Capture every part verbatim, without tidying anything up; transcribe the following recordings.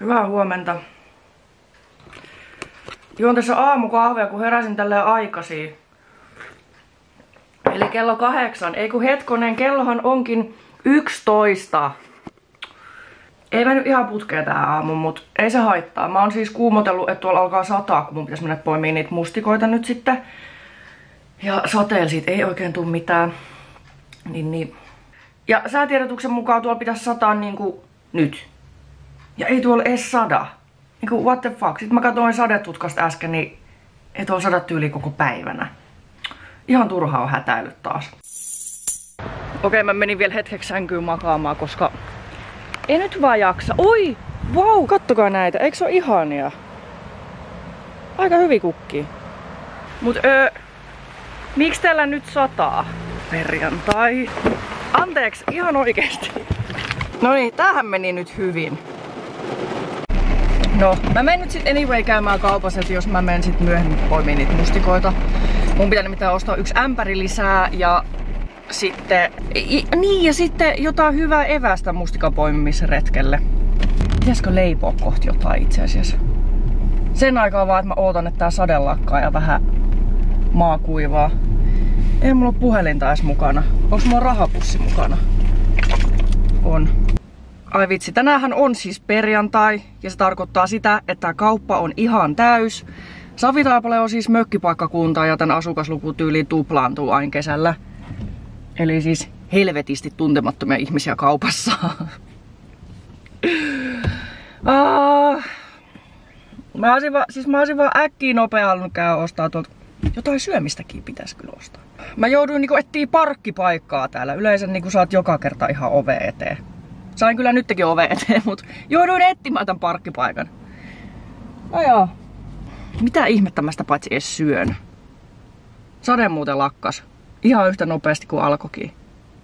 Hyvää huomenta. Juon tässä aamukahvia, kun heräsin tälleen aikaisin. Eli kello kahdeksan. Ei kun hetkonen, kellohan onkin yksitoista. Ei mennyt ihan putkeen tähän aamuun, mutta ei se haittaa. Mä oon siis kuumotellut, että tuolla alkaa sataa, kun mun pitäisi mennä poimimaan niitä mustikoita nyt sitten. Ja sateella siitä ei oikein tule mitään. Niin, niin. Ja säätiedotuksen mukaan tuolla pitäisi sataa niinku nyt. Ja ei tuolla edes sada. Niinku what the fuck. Sitten mä katsoin sadetutkasta äsken, niin ei tuolla sada tyyli koko päivänä. Ihan turhaa on hätäillyt taas. Okei, mä menin vielä hetkeksi sänkyyn makaamaan, koska ei nyt vaan jaksa. Oi! Vau! Kattokaa näitä. Eikö se ole ihania? Aika hyvin kukkii. Mut öö, miksi täällä nyt sataa? Perjantai. Anteeksi, ihan oikeesti. No niin, tämähän meni nyt hyvin. No, mä menen nyt sit anyway käymään kaupassa, että jos mä menen sit myöhemmin poimiin niitä mustikoita. Mun pitää nimittäin ostaa yksi ämpäri lisää ja sitten, i, niin ja sitten jotain hyvää evästä mustikan poimimisretkelle. Pitäisikö leipoa kohti jotain itse asiassa? Sen aikaa vaan, että mä ootan, että tää sade lakkaa ja vähän maa kuivaa. Ei mulla ole puhelinta edes mukana. Onks mulla rahapussi mukana? On. Ai vitsi, tänäänhän on siis perjantai ja se tarkoittaa sitä, että kauppa on ihan täys. Savitaipale on siis mökkipaikkakunta ja tän asukasluku tyyliin tuplaantuu aina kesällä. Eli siis helvetisti tuntemattomia ihmisiä kaupassa. ah. Mä olisin vaan, siis mä olisin vaan äkkiä nopea halunnut käydä ostaa tuolta. Jotain syömistäkin pitäisi kyllä ostaa. Mä jouduin niinku etsiä parkkipaikkaa täällä. Yleensä niinku saat joka kerta ihan ove eteen. Sain kyllä nytkin ove eteen, mut jouduin etsimään tän parkkipaikan. No joo. Mitä ihmettä mä sitä paitsi edes syön? Sade muuten lakkas. Ihan yhtä nopeasti kuin alkoikin.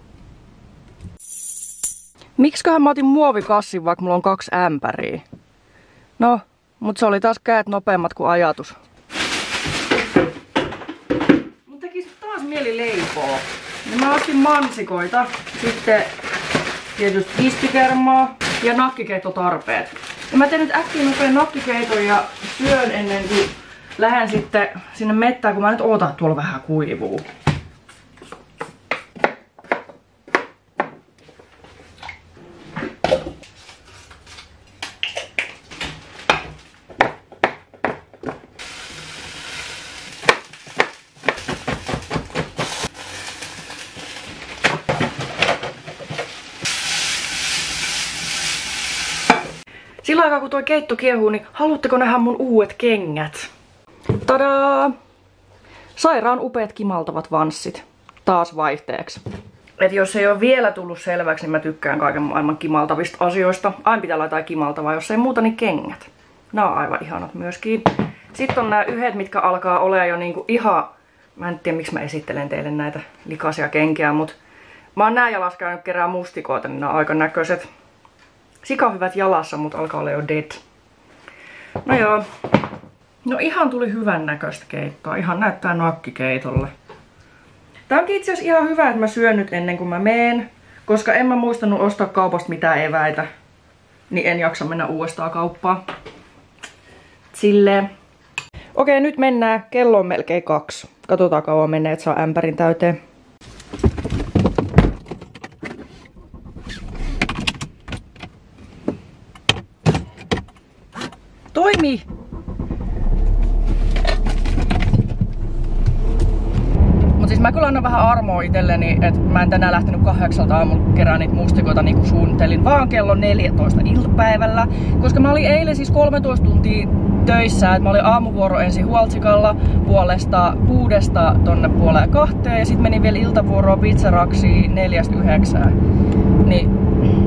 Miksiköhän mä otin muovikassin, vaikka mulla on kaksi ämpäriä? No, mut se oli taas käät nopeammat kuin ajatus. Mun tekis taas mieli leipoa. Ja mä ostin mansikoita, sitten tietysti ispikermaa ja nakkikeittotarpeet. Ja mä teen nyt äkkiä nopean nakkikeiton ja syön ennen kuin lähden sitten sinne mettään, kun mä nyt ootan, että tuolla vähän kuivuu. Sillä aikaa kun toi keitto kiehuu, niin haluatteko nähdä mun uudet kengät? Tadaa! Sairaan upeat kimaltavat vanssit. Taas vaihteeksi. Et jos ei ole vielä tullut selväksi, niin mä tykkään kaiken maailman kimaltavista asioista. Aina pitää laittaa kimaltavaa, jos ei muuta, niin kengät. Nää on aivan ihanat myöskin. Sitten on nämä yhdet, mitkä alkaa olemaan jo niinku ihan... Mä en tiedä, miksi mä esittelen teille näitä likaisia kenkiä, mutta mä oon nää jalas käynyt kerää mustikoita, niin nää on aika näköiset. Sika hyvät jalassa, mutta alkaa olla jo dead. No joo. No ihan tuli hyvän näköistä keittoa. Ihan näyttää nakkikeitolle. Tää onkin itse asiassa ihan hyvä, että mä syön nyt ennen kuin mä meen. Koska en mä muistanut ostaa kaupasta mitään eväitä. Niin en jaksa mennä uudestaan kauppaan. Silleen. Okei, nyt mennään. Kello on melkein kaksi. Katsotaan kauan menee, että saa ämpärin täyteen. Toimi! Mut siis mä kyllä annan vähän armoa itselleni, että mä en tänään lähtenyt kahdeksalta aamulla kerään niitä mustikoita niin kuin suunnittelin, vaan kello neljätoista iltapäivällä. Koska mä olin eilen siis kolmetoista tuntia töissä, että mä olin aamuvuoro ensin Huoltsikalla puolesta kuudesta tonne puoleen kahteen ja sit menin vielä iltavuoroon pizzaraksiin neljästä yhdeksään. Niin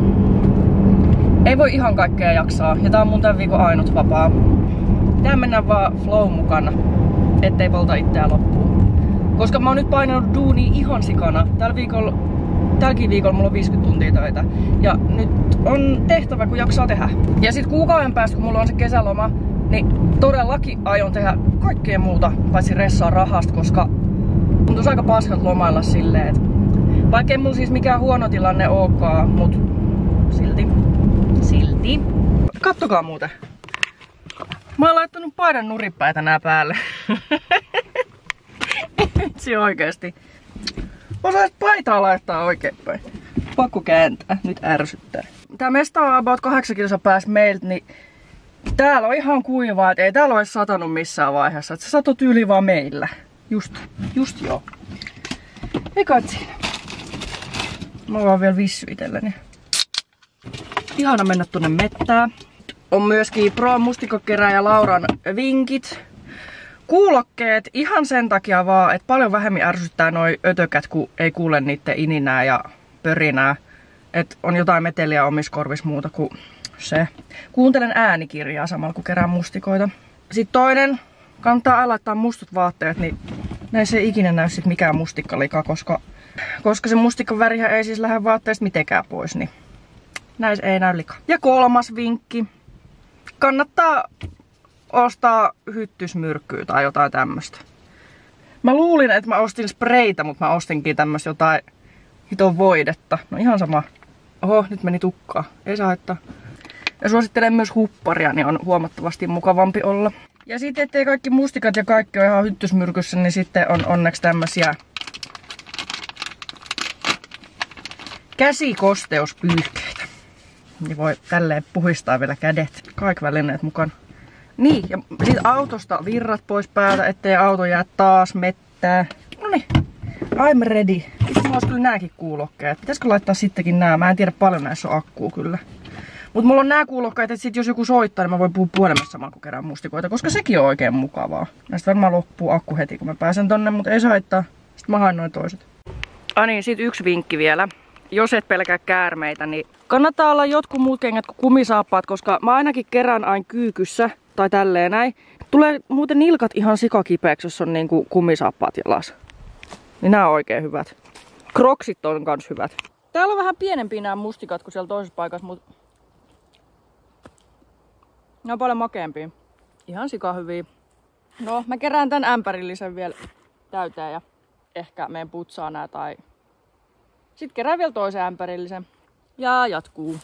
ei voi ihan kaikkea jaksaa, ja tää on mun tämän viikon ainut vapaa. Tää mennään vaan flow mukana, ettei polta itseä loppuun. Koska mä oon nyt painanut duunia ihan sikana. Tällä viikolla, tälläkin viikolla mulla on viisikymmentä tuntia töitä. Ja nyt on tehtävä, kun jaksaa tehdä. Ja sit kuukauden päästä, kun mulla on se kesäloma, niin todellakin aion tehdä kaikkea muuta, paitsi ressaa rahasta, koska tuntuisi aika paskat lomailla silleen, että vaikkei mulla siis mikään huono tilanne olekaan, mut silti. Silti. Kattokaa muuten. Mä oon laittanut paidan nuripäitä nää päälle. Vitsi oikeesti. Osais paitaa laittaa oikeinpäin. Pakko kääntää. Nyt ärsyttää. Tää mesta on about kahdeksan kilsa päässä meiltä, niin täällä on ihan kuivaa, et ei täällä ole satanut missään vaiheessa. Et se sato tyyli vaan meillä. Just, just joo. Ei kai siinä. Mä oon vielä vissu itelleni. Ihana mennä tonne mettään. On myöskin Pro mustikkakerääjä Lauran vinkit. Kuulokkeet ihan sen takia vaan, että paljon vähemmän ärsyttää noi ötökät, kun ei kuule niitten ininää ja pörinää. Että on jotain meteliä omissa korvissa muuta kuin se. Kuuntelen äänikirjaa samalla kun kerään mustikoita. Sitten toinen, kannattaa aina laittaa mustat vaatteet, niin näissä ei ikinä näy sit mikään mustikkalika, koska, koska se mustikkan värihän ei siis lähde vaatteesta mitenkään pois, niin näissä ei näy lika. Ja kolmas vinkki. Kannattaa ostaa hyttysmyrkkyä tai jotain tämmöstä. Mä luulin, että mä ostin spreitä, mutta mä ostinkin tämmöstä jotain hiton voidetta. No ihan sama. Oho, nyt meni tukkaa. Ei saa haittaa. Ja suosittelen myös hupparia, niin on huomattavasti mukavampi olla. Ja sitten, ettei kaikki mustikat ja kaikki ole ihan hyttysmyrkyssä, niin sitten on onneksi tämmösiä käsikosteuspyyhkeitä. Niin voi tälleen puhistaa vielä kädet. Kaikki välineet mukaan. Niin, ja sit autosta virrat pois päältä, ettei auto jää taas mettää. Noniin, I'm ready. Itse mulla olisi kyllä nääkin kuulokkeet. Pitäisikö laittaa sittenkin nää? Mä en tiedä paljon näissä on akkuu kyllä. Mut mulla on nää kuulokkeet, että sit jos joku soittaa, niin mä voin puhua puhelimessa samalla kun kerään mustikoita, koska sekin on oikein mukavaa. Näistä varmaan loppuu akku heti kun mä pääsen tonne, mutta ei se haittaa. Sitten mä haen noin toiset. Ah niin, sit yksi vinkki vielä. Jos et pelkää käärmeitä, niin kannattaa olla jotkut muut kengät kuin kumisaappaat, koska mä ainakin kerään aina kyykyssä tai tälleen näin. Tulee muuten nilkat ihan sikakipeäksi, jos on niinku kumisaappaat jalas. Niin nää on oikein hyvät. Kroksit on kans hyvät. Täällä on vähän pienempiä nämä mustikat kuin siellä toisessa paikassa, mutta ne on paljon makeampia. Ihan sika hyviä. No, mä kerään tän ämpärillisen vielä täyteen ja ehkä meen putsaa nää tai sitten kerään vielä toisen ämpärillisen. Ja jatkuu.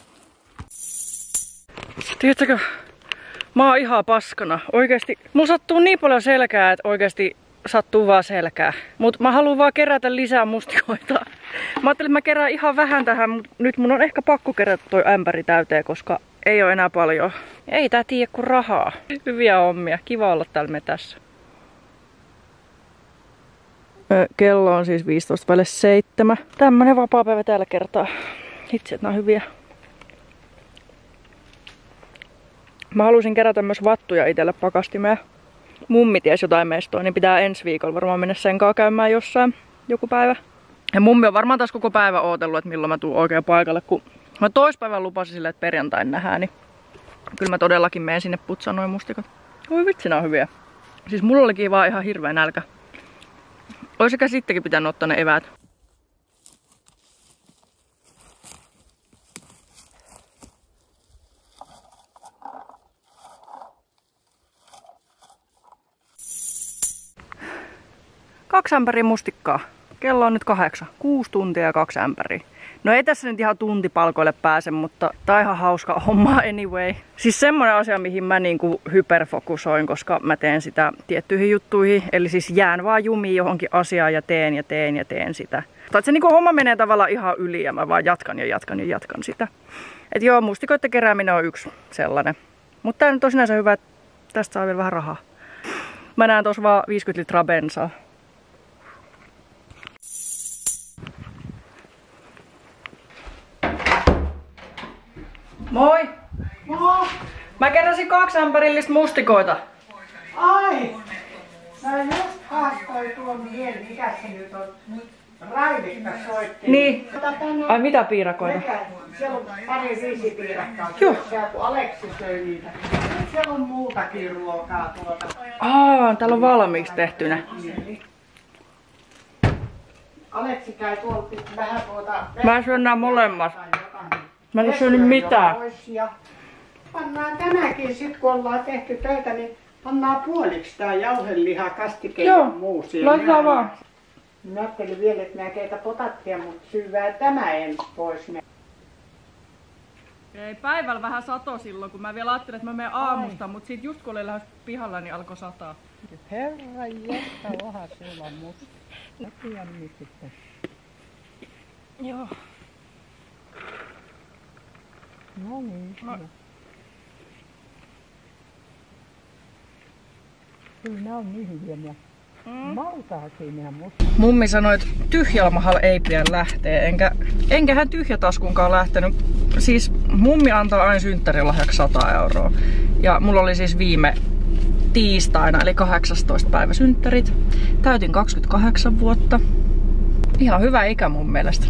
Tiedättekö, mä oon ihan paskana. Oikeesti, mulla sattuu niin paljon selkää, että oikeesti sattuu vaan selkää. Mut mä haluan vaan kerätä lisää mustikoita. Mä ajattelin, että mä kerään ihan vähän tähän, mutta nyt mun on ehkä pakko kerätä toi ämpäri täyteen, koska ei oo enää paljon. Ei tää tiedä kuin rahaa. Hyviä hommia. Kiva olla täällä metässä. Kello on siis viisitoista vaille seitsemän. Tämmönen vapaapäivä tällä kertaa. Itse, että nää on hyviä. Mä halusin kerätä myös vattuja itselle pakastimeen. Mummi ties jotain mestoa, niin pitää ensi viikolla varmaan mennä sen kanssa käymään jossain joku päivä. Ja mummi on varmaan taas koko päivä ootellut, että milloin mä tuun oikein paikalle, kun mä toispäivän lupasin sille, että perjantain nähdään, niin kyllä mä todellakin menen sinne putsaan noin mustikat. Oi vitsi, nää on hyviä. Siis mulla olikin vaan ihan hirveä nälkä. Ois sekä sittenkin pitänyt ottaa ne eväät. Kaksi ämpäriä mustikkaa. Kello on nyt kahdeksan. Kuusi tuntia ja kaksi ämpäriä. No ei tässä nyt ihan tuntipalkoille pääse, mutta tää on ihan hauska homma anyway. Siis semmonen asia, mihin mä niinku hyperfokusoin, koska mä teen sitä tiettyihin juttuihin. Eli siis jään vaan jumiin johonkin asiaan ja teen ja teen ja teen sitä. Tai se niinku homma menee tavallaan ihan yli ja mä vaan jatkan ja jatkan ja jatkan sitä. Et joo, mustikoiden kerääminen on yksi sellainen. Mutta tää nyt on sinänsä hyvä, että tästä saa vielä vähän rahaa. Mä näen tossa vaan viisikymmentä litraa bensaa. Moi! Moi! Mä keräsin kaksi ämpärillistä mustikoita. Ai! Mä just haastoin tuon mielen, mikä se nyt on. Raivikka soitti. Niin. Ai mitä piirakoita? Siellä on pari viisi piirakkaa. Joo. Siellä kun Aleksi söi niitä. Nyt siellä on muutakin ruokaa tuota. Aa, täällä on valmiiksi tehtynä. Aleksi käy tuolta vähän tuota... Mä syön nää molemmat. Mä en oo syönyt mitään. Ja pannaan tämäkin sit kun ollaan tehty töitä, niin pannaan puoliksi tää jauheliha, kastike ja muu siihen. Laitetaan vaan. Mä ajattelin vielä, että mä keitä potattia, mutta syvää tämä en pois. Ei, päivällä vähän sato silloin, kun mä vielä ajattelin, että mä menen aamusta, mutta sit just kun olin lähes pihalla, niin alkoi sataa. Herra jättä, oha sulla musta. Läpiän nyt sitten. Joo. No niin. No. Siinä on niin hienoa. Mm. Mautaakin ja musta. Mummi sanoi, että tyhjällä mahalla ei pidä lähteä, enkä, enkähän tyhjätaskunkaan lähtenyt. Siis mummi antaa aina synttärilahjaksi sata euroa. Ja mulla oli siis viime tiistaina, eli kahdeksastoista päivä synttärit. Täytin kaksikymmentäkahdeksan vuotta. Ihan hyvä ikä mun mielestä.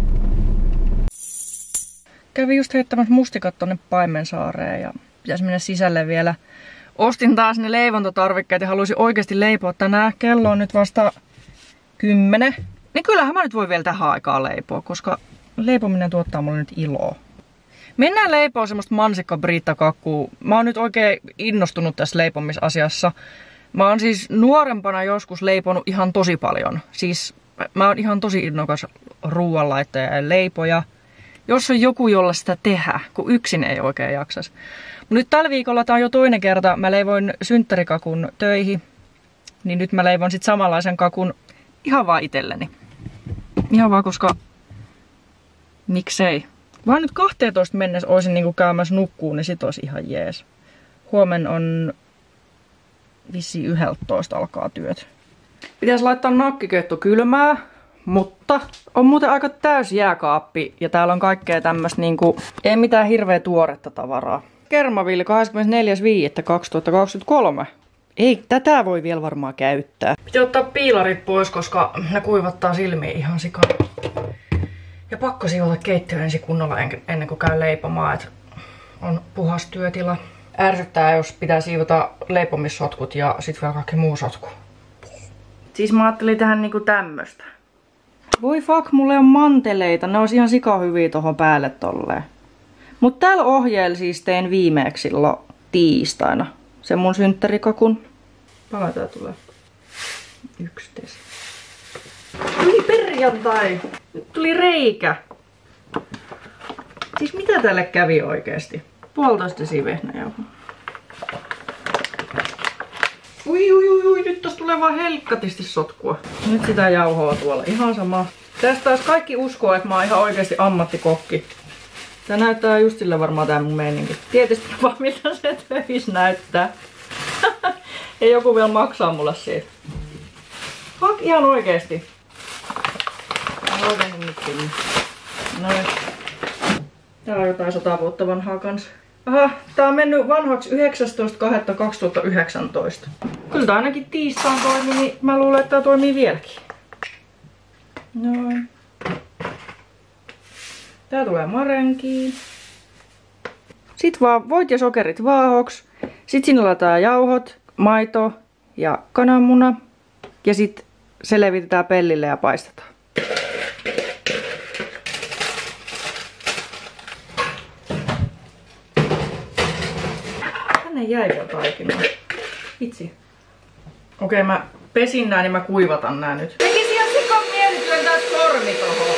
Kävin just heittämässä mustikat tonne Paimensaareen ja pitäisi mennä sisälle vielä. Ostin taas ne leivontatarvikkeet ja haluaisin oikeasti leipoa tänään. Kello on nyt vasta kymmenen. Niin kyllähän mä nyt voi vielä tähän aikaan leipoa, koska leipominen tuottaa mulle nyt iloa. Mennään leipoa semmoista mansikka-briittakakkuu. Mä oon nyt oikein innostunut tässä leipomisasiassa. Mä oon siis nuorempana joskus leiponut ihan tosi paljon. Siis mä oon ihan tosi innokas ruoanlaittaja ja leipoja. Jos on joku, jolla sitä tehdä, kun yksin ei oikein jaksas. Nyt tällä viikolla, tää on jo toinen kerta, mä leivoin synttärikakun töihin. Niin nyt mä leivon sit samanlaisen kakun ihan vaan itselleni. Ihan vaan, koska miksei. Vaan nyt kahteentoista mennessä olisin niinku käymässä nukkuun, niin sit olisi ihan jees. Huomen on vissiin yhdeltätoista alkaa työt. Pitäisi laittaa nakkikettu kylmää, mutta on muuten aika täys jääkaappi ja täällä on kaikkea tämmöstä niinku, ei mitään hirveä tuoretta tavaraa. Kermavilli kahdeskymmenesneljäs viidettä kaksituhattakaksikymmentäkolme. Ei, tätä voi vielä varmaan käyttää. Pitää ottaa piilarit pois, koska ne kuivattaa silmiä ihan sikaa. Ja pakko siivota keittiö ensin kunnolla ennen kuin käy leipomaan, että on puhas työtila. Ärsyttää, jos pitää siivota leipomissotkut ja sit vielä kaikki muu sotku. Siis mä ajattelin tehdä niinku tämmöstä. Voi fuck, mulle on manteleita. Ne olisi ihan sika hyviä tohon päälle tolleen. Mut täällä ohjeella siis tein viimeeksi silloin tiistaina sen mun synttärikakun. Paljon tää tulee? yksitoista. Tuli perjantai! Nyt tuli reikä. Siis mitä tälle kävi oikeesti? Puolitoista desi vehnäjauhoa. Ui ui ui ui, nyt tossa tulee vaan helkkatisti sotkua. Nyt sitä jauhoa tuolla, ihan sama. Tästä taas kaikki uskoo, että mä oon ihan oikeesti ammattikokki. Tää näyttää just sillä varmaan tää mun meininki. Tietysti vaan miltä se töissä näyttää. Ei joku vielä maksaa mulle siitä. Hak ihan oikeesti. Ihan oikeesti nyt sinne. Noin. Tää on jotain sata vuotta vanhaa kans. Aha, tää on mennyt vanhaksi yhdeksästoista toinen kaksituhattayhdeksäntoista. Kyllä tää ainakin tiistaan toimi, niin mä luulen, että tää toimii vieläkin. Noin. Tää tulee marenkiin. Sitten vaan voit ja sokerit vaahoks. Sitten sinne laitetaan jauhot, maito ja kananmuna. Ja sitten se levitetään pellille ja paistetaan. Tänne jäi vielä taikinaa. Vitsi. Okei, mä pesin nää, niin mä kuivatan nää nyt. Tekisi ihan sikan mieli työntää sormi tohon.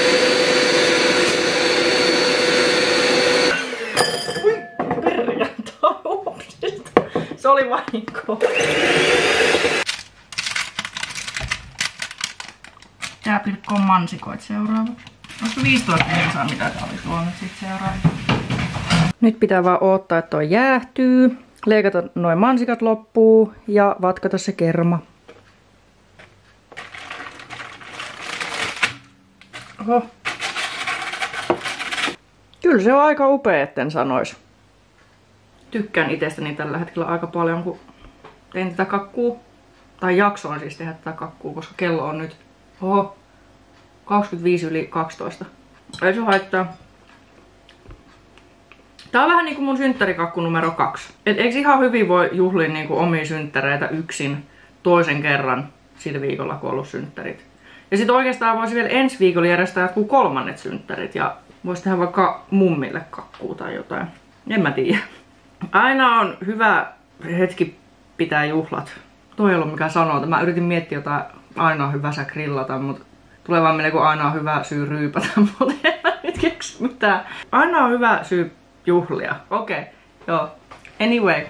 Ui, perjantai, upsista. Se oli vahinko. Tää pilkkoon mansikoit seuraavaksi. Olisiko viisitoista minsaa, mitä tää oli tuolla nyt sit seuraavaksi. Nyt pitää vaan odottaa, että toi jäähtyy. Leikata noin mansikat loppuu ja vatkata se kerma. Oho. Kyllä se on aika upea, etten sanois. Tykkään itsestäni tällä hetkellä aika paljon, kun tein tätä kakkuu. Tai jaksoin siis tehdä tätä kakkuu, koska kello on nyt oho, kaksikymmentäviisi yli kaksitoista. Ei se haittaa. Tää on vähän niinku mun synttärikakku numero kaksi. Et eikö ihan hyvin voi juhlia niinku omia synttäreitä yksin toisen kerran sillä viikolla, kun on ollut synttärit. Ja sit oikeastaan voisi vielä ensi viikolla järjestää jotkut kolmannet synttärit ja voisi tehdä vaikka mummille kakkuu tai jotain. En mä tiedä. Aina on hyvä hetki pitää juhlat. Toi ei ollut mikä sanoo. Mä yritin miettiä jotain aina on hyvä sä grillata, mutta tulee vaan mieleen, kun aina on hyvä syy ryypätä, mutta en mä nyt keksi mitään. Aina on hyvä syy juhlia. Okei, okay. Joo. Anyway.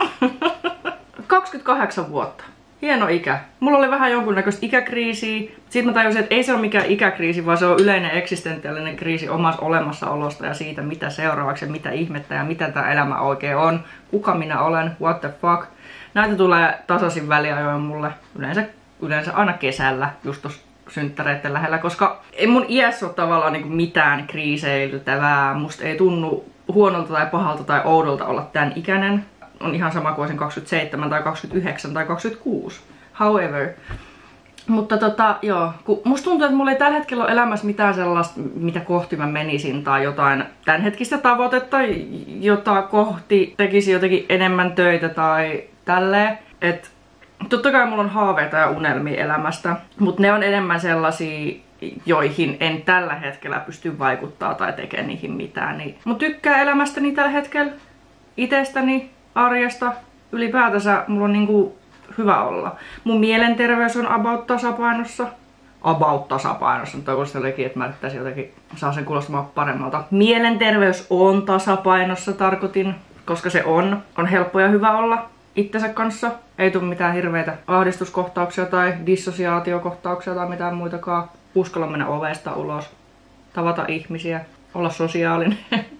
kaksikymmentäkahdeksan vuotta. Hieno ikä. Mulla oli vähän jonkunnäköistä ikäkriisiä. Sitten mä tajusin, että ei se ole mikään ikäkriisi, vaan se on yleinen eksistentiaalinen kriisi omassa olemassaolosta ja siitä, mitä seuraavaksi ja mitä ihmettä ja mitä tää elämä oikein on. Kuka minä olen, what the fuck. Näitä tulee tasaisin väliajoin mulle. Yleensä, yleensä aina kesällä, just tossa synttäreiden lähellä, koska ei mun iässä ole tavallaan niinku mitään kriiseiltävää. Musta ei tunnu huonolta tai pahalta tai oudolta olla tän ikäinen. On ihan sama kuin olisin kaksikymmentäseitsemän tai kaksikymmentäyhdeksän tai kaksikymmentäkuusi. However. Mutta tota, joo. Kun musta tuntuu, että mulla ei tällä hetkellä ole elämässä mitään sellaista, mitä kohti mä menisin, tai jotain tämänhetkistä tavoitetta, jota kohti tekisi jotenkin enemmän töitä tai tälleen. Et totta kai mulla on haaveita ja unelmia elämästä, mutta ne on enemmän sellaisia, joihin en tällä hetkellä pysty vaikuttaa tai tekemään niihin mitään. Niin. Mut tykkää elämästäni tällä hetkellä, itsestäni, arjesta, ylipäätänsä mulla on niinku hyvä olla. Mun mielenterveys on about tasapainossa. About tasapainossa, mutta toivottavasti jotenkin, että mä yrittäisin jotenkin saa sen kuulostamaan paremmalta. Mielenterveys on tasapainossa, tarkoitin, koska se on. On helppo ja hyvä olla itsensä kanssa. Ei tule mitään hirveitä ahdistuskohtauksia tai dissosiaatiokohtauksia tai mitään muitakaan. Uskalla mennä ovesta ulos, tavata ihmisiä, olla sosiaalinen.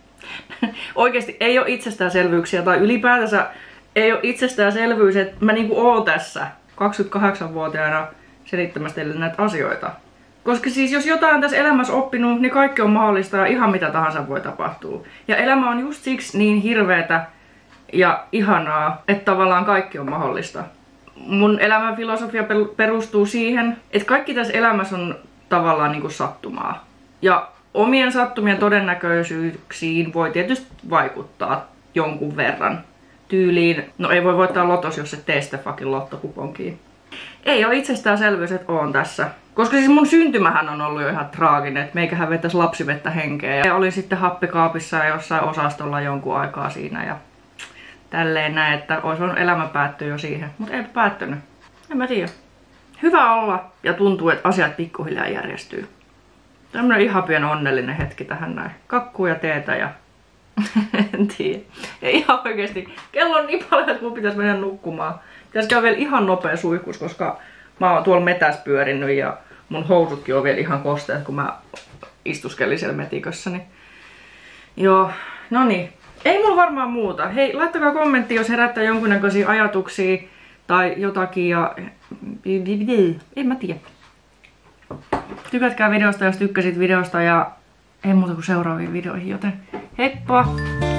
Oikeesti ei ole itsestäänselvyyksiä tai ylipäätänsä ei ole itsestäänselvyys, että mä niinku oon tässä kaksikymmentäkahdeksanvuotiaana selittämässä teille näitä asioita. Koska siis jos jotain on tässä elämässä oppinut, niin kaikki on mahdollista ja ihan mitä tahansa voi tapahtua. Ja elämä on just siksi niin hirveetä ja ihanaa, että tavallaan kaikki on mahdollista. Mun elämän filosofia perustuu siihen, että kaikki tässä elämässä on tavallaan niinku sattumaa. Ja omien sattumien todennäköisyyksiin voi tietysti vaikuttaa jonkun verran. Tyyliin, no ei voi voittaa lotos, jos et tee sitä fucking lottokuponkia. Ei ole itsestäänselvyys, että oon tässä. Koska siis mun syntymähän on ollut jo ihan traaginen, että meikähän vetäisi lapsivettä henkeä. Ja olin sitten happikaapissa ja jossain osastolla jonkun aikaa siinä ja tälleen näin, että olisi voinut elämä päättyä jo siihen. Mutta ei päättynyt. En mä tiedä. Hyvä olla ja tuntuu, että asiat pikkuhiljaa järjestyy. Tämmönen ihan pieni onnellinen hetki tähän näin. Kakkua ja teetä ja en tiedä. Ja ihan oikeesti, kello on niin paljon, että mun pitäisi mennä nukkumaan. Pitäisi käydä vielä ihan nopea suihkus, koska mä oon tuolla metäs pyörinyt ja mun housutkin on vielä ihan kosteet, kun mä istuskelin siellä metikössä. Niin. Joo, no niin. Ei mulla varmaan muuta. Hei, laittakaa kommentti, jos herättää jonkunnäköisiä ajatuksia tai jotakin ja... En mä tiedä. Tykätkää videosta, jos tykkäsit videosta ja ei muuta kuin seuraaviin videoihin, joten heippa!